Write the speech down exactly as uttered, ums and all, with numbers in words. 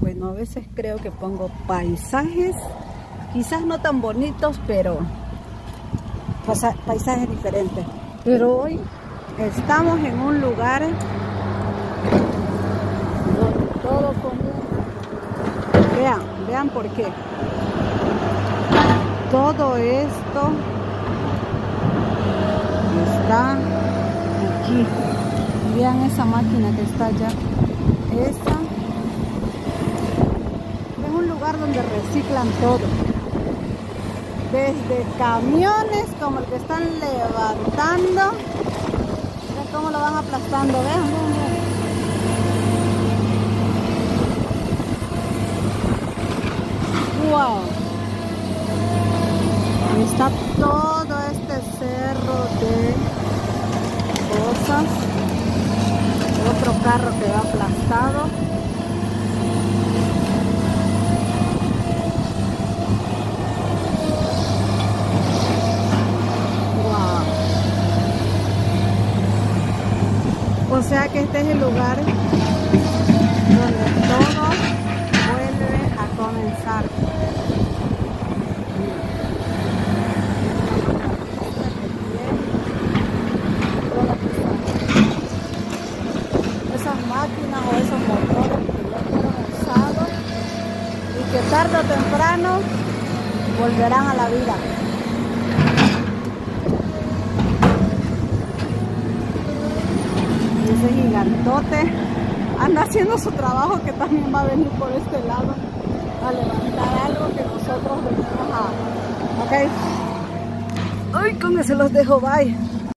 bueno, a veces creo que pongo paisajes, quizás no tan bonitos, pero paisajes diferentes. Pero hoy estamos en un lugar donde todo común. Vean, vean por qué. Todo esto está aquí. Vean esa máquina que está allá. Esta es un lugar donde reciclan todo. Desde camiones como el que están levantando. Vean cómo lo van aplastando. Vean, vean, vean. Wow. Está todo este cerro de cosas. Otro carro que va aplastado. Wow. O sea que este es el lugar donde todo vuelve a comenzar. Máquinas o esos motores que ya fueron usados y que tarde o temprano volverán a la vida. Ese gigantote anda haciendo su trabajo, que también va a venir por este lado a levantar algo que nosotros venimos a... Ok. Ay, con eso los dejo, bye.